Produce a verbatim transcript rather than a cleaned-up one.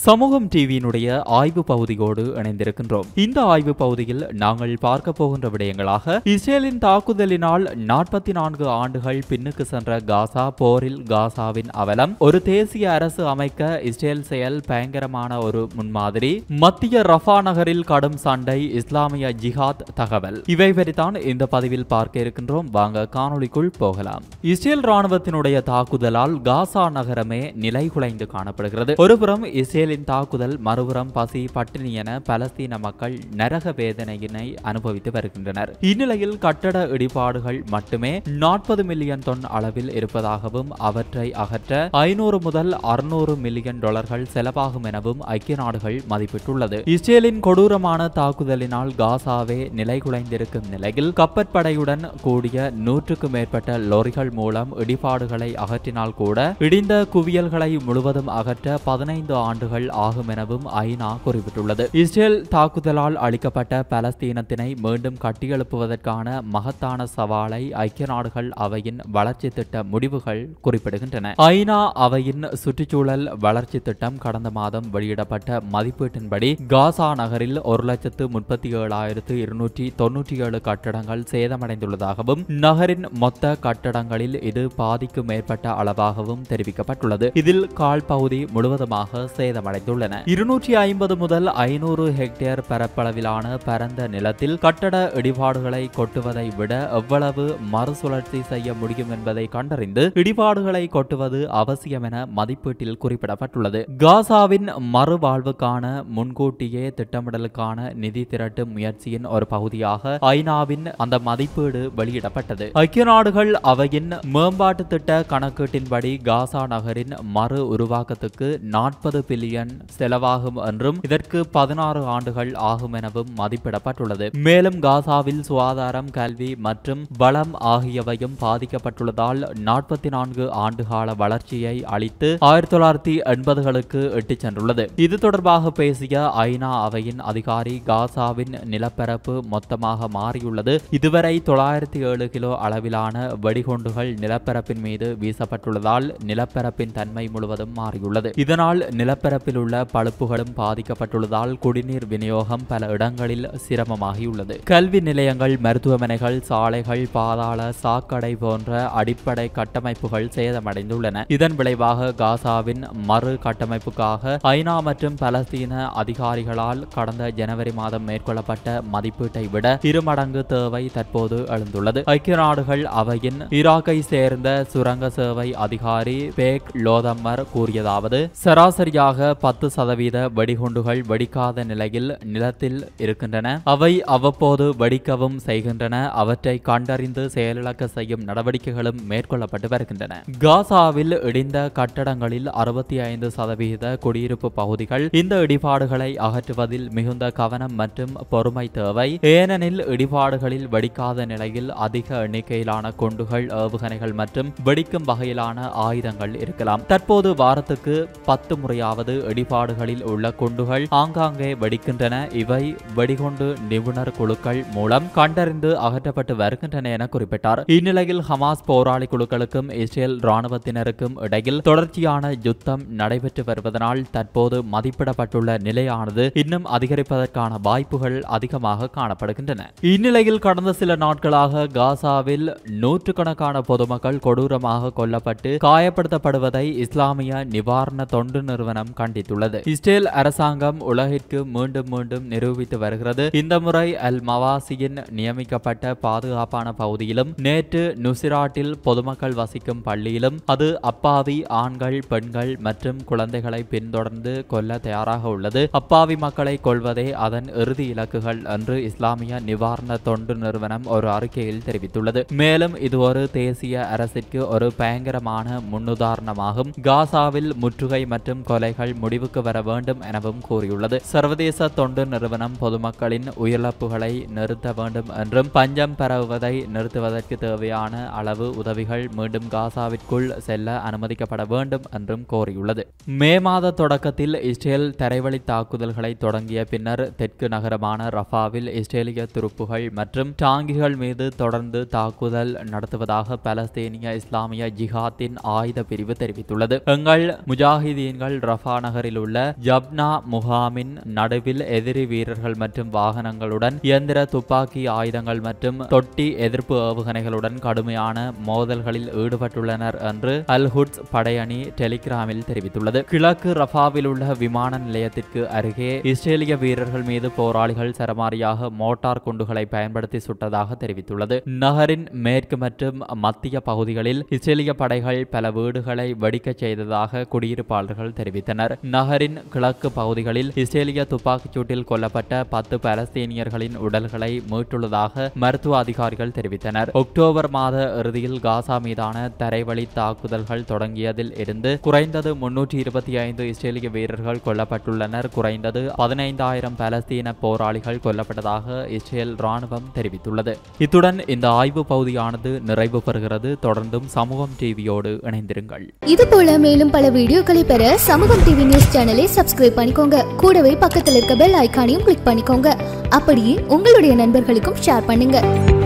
சமூகம் டிவியினுடைய ஆய்வு பகுதியோடு இணைந்திருக்கின்றோம். இந்த ஆய்வு பகுதியில் நாங்கள் பார்க்க போகின்ற விடயங்களாக இஸ்ரேலின் தாக்குதலினால் நாற்பத்தி நான்கு ஆண்டுகள் பின்னுக்கு சென்ற காசா, போரில் காசாவின் அவலம், ஒரு தேசிய அரசு அமைக்க இஸ்ரேல் செயல் பயங்கரமான ஒரு முன்மாதிரி, மத்திய ரஃபா நகரில் கடும் சண்டை, இஸ்லாமிய ஜிஹாத் தகவல், இவை பற்றித்தான் இந்த பதிவில் பார்க்க இருக்கின்றோம். வாங்க காணொளிக்குள் போகலாம். இஸ்ரேல் ராணுவத்தினுடைய தாக்குதலால் காசா நகரமே நிலைகுலைந்து காணப்படுகிறது. ஒருபுறம் இஸ்ரேலின் தாக்குதல், மறுபுறம் பசி, பட்டினி என பலஸ்தீன மக்கள் நரக வேதனையினை அனுபவித்து வருகின்றனர். இந்நிலையில் கட்டட இடிபாடுகள் மட்டுமே நாற்பது மில்லியன் தொன் அளவில் இருப்பதாகவும் அவற்றை அகற்ற ஐநூறு முதல் அறுநூறு மில்லியன் டாலர்கள் செலவாகும் எனவும் ஐக்கிய நாடுகள் மதிப்பிட்டுள்ளது. இஸ்ரேலின் கொடூரமான தாக்குதலினால் காசாவே நிலைகுலைந்திருக்கும் நிலையில் கப்பற்படையுடன் கூடிய நூற்றுக்கும் மேற்பட்ட லொரிகள் மூலம் இடிபாடுகளை அகற்றினால் கூட இடிந்த குவியல்களை முழுவதும் அகற்ற பதினைந்து ஆண்டுகள் ஆகும் எனவும் ஐநா குறிப்பிட்டுள்ளது. இஸ்ரேல் தாக்குதலால் அளிக்கப்பட்ட பலஸ்தீனத்தினை மீண்டும் கட்டியெழுப்புவதற்கான மகத்தான சவாலை ஐக்கிய நாடுகள் அவையின் வளர்ச்சி திட்ட முடிவுகள் குறிப்பிடுகின்றன. ஐநா அவையின் சுற்றுச்சூழல் வளர்ச்சி திட்டம் கடந்த மாதம் வெளியிடப்பட்ட மதிப்பீட்டின்படி காசா நகரில் ஒரு லட்சத்து முப்பத்தி ஏழாயிரத்து இருநூற்றி தொன்னூற்றி ஏழு கட்டடங்கள் சேதமடைந்துள்ளதாகவும் நகரின் மொத்த கட்டடங்களில் இது பாதிக்கும் மேற்பட்ட அளவாகவும் தெரிவிக்கப்பட்டுள்ளது. இதில் கால் பகுதி முழுவதுமாக சேதமடைந்துள்ளன. இருநூற்றி ஐம்பது முதல் ஐநூறு ஹெக்டேர் பரப்பளவிலான பரந்த நிலத்தில் கட்டட இடிபாடுகளை கொட்டுவதை விட எவ்வளவு மறுசுழற்சி செய்ய முடியும் என்பதை கண்டறிந்து இடிபாடுகளை கொட்டுவது அவசியம் என மதிப்பீட்டில் குறிப்பிடப்பட்டுள்ளது. காசாவின் மறுவாழ்வுக்கான முன்கூட்டியே திட்டமிடலுக்கான நிதி திரட்டும் முயற்சியின் ஒரு பகுதியாக ஐநாவின் அந்த மதிப்பீடு வெளியிடப்பட்டது. ஐக்கிய நாடுகள் அவையின் மேம்பாட்டு திட்ட கணக்கீட்டின்படி காசா நகரின் மறு உருவாக்கத்துக்கு நாற்பது பில்லியன் செலவாகும் என்றும் இதற்கு பதினாறு ஆண்டுகள் ஆகும் எனவும் மதிப்பிடப்பட்டுள்ளது. மேலும் காசாவில் சுகாதாரம், கல்வி மற்றும் வளம் ஆகியவையும் பாதிக்கப்பட்டுள்ளதால் நாற்பத்தி நான்கு ஆண்டுகால வளர்ச்சியை அளித்து ஆயிரத்தி தொள்ளாயிரத்தி எண்பதுகளுக்கு எட்டு சென்றுள்ளது. இது தொடர்பாக பேசிய ஐநா அவையின் அதிகாரி, காசாவின் நிலப்பரப்பு மொத்தமாக மாறியுள்ளது. இதுவரை தொள்ளாயிரத்தி ஏழு கிலோ அளவிலான வெடிகுண்டுகள் நிலப்பரப்பின் மீது வீசப்பட்டுள்ளதால் நிலப்பரப்பின் தன்மை முழுவதும் மாறியுள்ளது. இதனால் நிலப்பரப்பில் உள்ள பழுப்புகளும் பாதிக்கப்பட்டுள்ளதால் குடிநீர் விநியோகம் பல இடங்களில் சிரமமாகியுள்ளது. கல்வி நிலையங்கள், மருத்துவமனைகள், சாலைகள், பாதாள சாக்கடை போன்ற அடிப்படை கட்டமைப்புகள் சேதமடைந்துள்ளன. இதன் விளைவாக காசாவின் மறு கட்டமைப்புக்காக ஐநா மற்றும் பலஸ்தீன அதிகாரிகளால் கடந்த ஜனவரி மாதம் மேற்கொள்ளப்பட்ட மதிப்பீட்டை விட இருமடங்கு தேவை தற்போது எழுந்துள்ளது. ஐக்கிய நாடுகள் அவையின் ஈராக்கை சேர்ந்த சுரங்க சேவை அதிகாரி பேக் லோதம்மர் கூறியதாவது, சராசரியாக பத்து சதவீத வெடிகுண்டுகள் வெடிக்காத நிலையில் நிலத்தில் இருக்கின்றன. அவை அவ்வப்போது வெடிக்கவும் செய்கின்றன. அவற்றை கண்டறிந்து செயலிழக்க செய்யும் நடவடிக்கைகளும் மேற்கொள்ளப்பட்டு வருகின்றன. காசாவில் இடிந்த கட்டடங்களில் அறுபத்தி ஐந்து சதவீத குடியிருப்பு பகுதிகள். இந்த இடிபாடுகளை அகற்றுவதில் மிகுந்த கவனம் மற்றும் பொறுமை தேவை. ஏனெனில் இடிபாடுகளில் வெடிக்காத நிலையில் அதிக எண்ணிக்கையிலான குண்டுகள், ஏவுகணைகள் மற்றும் வெடிக்கும் வகையிலான ஆயுதங்கள் இருக்கலாம். தற்போது வாரத்துக்கு பத்து முறையாவது இடிபாடுகளில் உள்ள குண்டுகள் ஆங்காங்கே வெடிக்கின்றன. இவை வெடிகுண்டு நிபுணர் குழுக்கள் மூலம் கண்டறிந்து அகற்றப்பட்டு வருகின்றன என குறிப்பிட்டார். இந்நிலையில் ஹமாஸ் போராளி குழுக்களுக்கும் இஸ்ரேல் ராணுவத்தினருக்கும் இடையில் தொடர்ச்சியான யுத்தம் நடைபெற்று வருவதனால் தற்போது மதிப்பிடப்பட்டுள்ள நிலையானது இன்னும் அதிகரிப்பதற்கான வாய்ப்புகள் அதிகமாக காணப்படுகின்றன. இந்நிலையில் கடந்த சில நாட்களாக காசாவில் நூற்றுக்கணக்கான பொதுமக்கள் கொடூரமாக கொல்லப்பட்டு காயப்படுத்தப்படுவதை இஸ்லாமிய நிவாரண தொண்டு நிறுவனம் கண்டித்துள்ளது. இஸ்ரேல் அரசாங்கம் உலகிற்கு மீண்டும் மீண்டும் நிரூபித்து வருகிறது. இந்த முறை அல் மவாசியின் நியமிக்கப்பட்ட பாதுகாப்பான பகுதியிலும் நேற்று நுசிராட்டில் பொதுமக்கள் வசிக்கும் பள்ளியிலும் அது அப்பாவி ஆண்கள், பெண்கள் மற்றும் குழந்தைகளை பின்தொடர்ந்து கொல்ல தயாராக உள்ளது. அப்பாவி மக்களை கொல்வதே அதன் இறுதி இலக்குகள் என்று இஸ்லாமிய நிவாரண தொண்டு நிறுவனம் ஒரு அறிக்கையில் தெரிவித்துள்ளது. மேலும் இது ஒரு தேசிய அரசிற்கு ஒரு பயங்கரமான முன்னுதாரணமாகும். காசாவில் முற்றுகை மற்றும் கொலைகள் முடிவுக்கு வர வேண்டும் எனவும் கூறியுள்ளது. சர்வதேச தொண்டு நிறுவனம் பொதுமக்களின் உயிரிழப்புகளை நிறுத்த வேண்டும் என்றும் பஞ்சம் பரவுவதை நிறுத்துவதற்கு தேவையான அளவு உதவிகள் மீண்டும் காசாவிற்குள் செல்ல அனுமதிக்கப்பட வேண்டும் என்றும் கோரியுள்ளது. மே மாத தொடக்கத்தில் இஸ்ரேல் தரைவழி தாக்குதல்களை தொடங்கிய பின்னர் தெற்கு நகரமான ரஃபாவில் இஸ்ரேலிய துருப்புகள் மற்றும் டாங்கிகள் மீது தொடர்ந்து தாக்குதல் நடத்துவதாக பலஸ்தீனிய இஸ்லாமிய ஜிஹாத்தின் ஆயுத பிரிவு தெரிவித்துள்ளது. எங்கள் முஜாஹிதீன்கள் ரஃபா நகர் நகரில் உள்ள ஜப்னா முகாமின் நடுவில் எதிரி வீரர்கள் மற்றும் வாகனங்களுடன் இயந்திர துப்பாக்கி ஆயுதங்கள் மற்றும் தொட்டி எதிர்ப்பு ஏவுகணைகளுடன் கடுமையான மோதல்களில் ஈடுபட்டுள்ளனர் என்று அல் ஹுட்ஸ் படையணி டெலிகிராமில் தெரிவித்துள்ளது. கிழக்கு ரஃபாவில் உள்ள விமான நிலையத்திற்கு அருகே இஸ்ரேலிய வீரர்கள் மீது போராளிகள் சரமாரியாக மோட்டார் குண்டுகளை பயன்படுத்தி சுட்டதாக தெரிவித்துள்ளது. நகரின் மேற்கு மற்றும் மத்திய பகுதிகளில் இஸ்ரேலிய படைகள் பல வீடுகளை வெடிக்கச் செய்ததாக குடியிருப்பாளர்கள் தெரிவித்தனர். நகரின் கிழக்கு பகுதிகளில் இஸ்ரேலிய துப்பாக்கிச் சூட்டில் கொல்லப்பட்ட பத்து பாலஸ்தீனியர்களின் உடல்களை மீட்டுள்ளதாக மருத்துவ அதிகாரிகள் தெரிவித்தனர். அக்டோபர் மாத இறுதியில் காசா மீதான தரைவழி தாக்குதல்கள் தொடங்கியதில் இருந்து குறைந்தது முன்னூற்றி இருபத்தி ஐந்து இஸ்ரேலிய வீரர்கள் கொல்லப்பட்டுள்ளனர். குறைந்தது பதினைந்தாயிரம் பாலஸ்தீன போராளிகள் கொல்லப்பட்டதாக இஸ்ரேல் ராணுவம் தெரிவித்துள்ளது. இத்துடன் இந்த ஆய்வு பகுதியானது நிறைவு பெறுகிறது. தொடர்ந்தும் சமூகம் டிவியோடு இணைந்திருங்கள். இது போல மேலும் பல வீடியோக்களை பெற சமூகம் டிவி நியூஸ் சேனலை சப்ஸ்கிரைப் பண்ணிக்கோங்க. கூடவே பக்கத்தில் இருக்க பெல் ஐகானையும் கிளிக் பண்ணிக்கோங்க. அப்படியே உங்களுடைய நண்பர்களுக்கும் ஷேர் பண்ணுங்க.